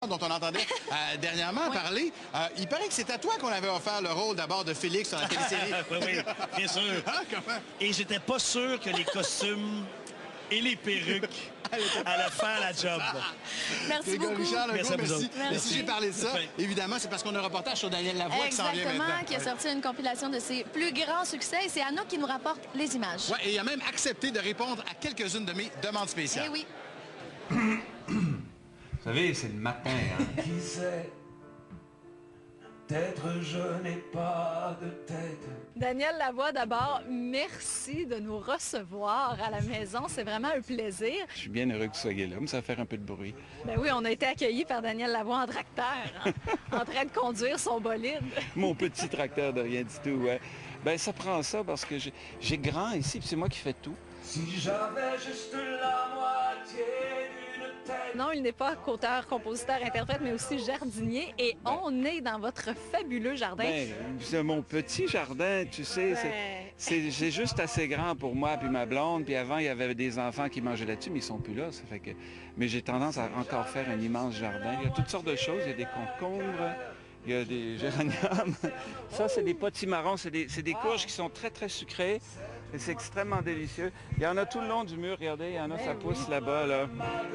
dont on entendait dernièrement parler. Il paraît que c'est à toi qu'on avait offert le rôle d'abord de Félix dans la télésérie. Oui, oui, bien sûr. Comment? Et j'étais pas sûr que les costumes et les perruques allaient faire la job. Merci beaucoup. Richard Legault, Merci à vous merci. autres. Mais si j'ai parlé de ça, évidemment, c'est parce qu'on a un reportage sur Daniel Lavoie qui s'en vient maintenant. Exactement, qui a sorti une compilation de ses plus grands succès. Et c'est Anna qui nous rapporte les images. Oui, et il a même accepté de répondre à quelques-unes de mes demandes spéciales. Eh oui. Vous savez, c'est le matin, hein? Qui sait? Peut-être je n'ai pas de tête. Daniel Lavoie, d'abord, merci de nous recevoir à la maison. C'est vraiment un plaisir. Je suis bien heureux que vous soyez là, mais ça va faire un peu de bruit. Ben oui, on a été accueillis par Daniel Lavoie en tracteur, hein, en train de conduire son bolide. Mon petit tracteur de rien du tout, ouais. Ben ça prend ça parce que j'ai grand ici, puis c'est moi qui fais tout. Si j'avais juste la moitié d'une tête. Non, il n'est pas qu'auteur, compositeur, interprète, mais aussi jardinier. Et on est dans votre fabuleux jardin. Ben, c'est mon petit jardin, tu sais, Ouais. c'est juste assez grand pour moi puis ma blonde. Puis avant, il y avait des enfants qui mangeaient là-dessus, mais ils sont plus là. Ça fait que... Mais j'ai tendance à encore faire un immense jardin. Il y a toutes sortes de choses. Il y a des concombres, il y a des géraniums. Ça, c'est des potimarrons. C'est des courges qui sont très, très sucrées. Et c'est extrêmement délicieux. Il y en a tout le long du mur. Regardez, il y en a, ça pousse là-bas, là.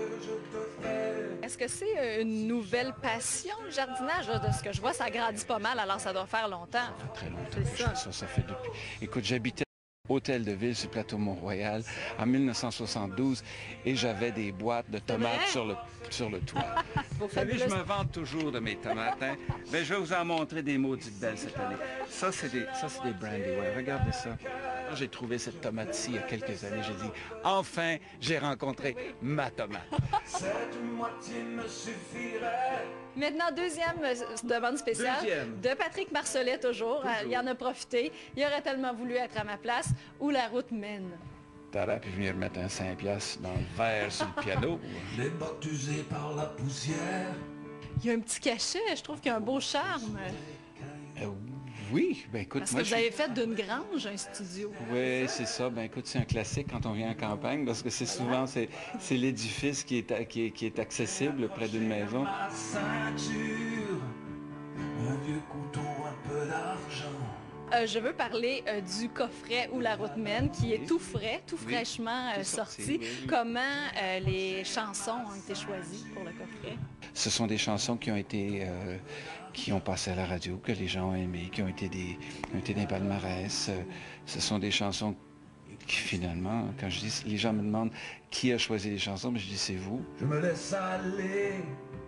Est-ce que c'est une nouvelle passion, le jardinage? De ce que je vois, ça grandit pas mal, alors ça doit faire longtemps. Ça fait très longtemps C'est que je ça. fais ça. Ça fait depuis... Écoute, j'habitais au Hôtel de Ville sur le plateau Mont-Royal en 1972 et j'avais des boîtes de tomates vrai? sur le toit. Vos Vous savez, je fabuleuses- me vante toujours de mes tomates. Hein? Ben, je vais vous en montrer des maudites belles cette année. Ça, c'est des brandy. Ouais, regardez ça. J'ai trouvé cette tomate-ci il y a quelques années. J'ai dit, enfin, j'ai rencontré ma tomate. Cette moitié me suffirait. Maintenant, deuxième demande spéciale Deuxième. de Patrick Marcelet, toujours. Il en a profité. Il aurait tellement voulu être à ma place. Où la route mène. T'aurais pu venir mettre un 5 piastres dans le verre sur le piano. Les bottes usées par la poussière. Il y a un petit cachet. Je trouve qu'il y a un beau charme. Euh, oui, ben écoute, Parce que moi, vous avez fait d'une grange un studio. Oui, c'est ça. Ben écoute, c'est un classique quand on vient en campagne parce que c'est souvent c'est l'édifice qui est accessible près d'une maison. Ma ceinture. Un vieux couteau, un peu d'argent. Je veux parler du coffret Où la route mène, qui est tout frais, tout Oui. fraîchement Tout sorti. sorti, oui. Comment les chansons ont été choisies pour le coffret? Ce sont des chansons qui ont été qui ont passé à la radio, que les gens ont aimées, qui ont été des palmarès. Ce sont des chansons qui finalement, quand je dis, les gens me demandent qui a choisi les chansons, mais je dis c'est vous. Je me laisse aller.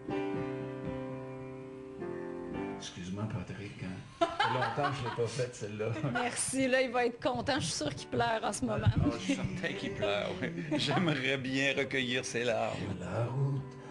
Excuse-moi, Patrick. Hein. Ça fait longtemps que je ne l'ai pas faite, celle-là. Merci, là, il va être content. Je suis sûre qu'il pleure en ce moment. Oh, je suis certain qu'il pleure. Oui. J'aimerais bien recueillir ses larmes. La route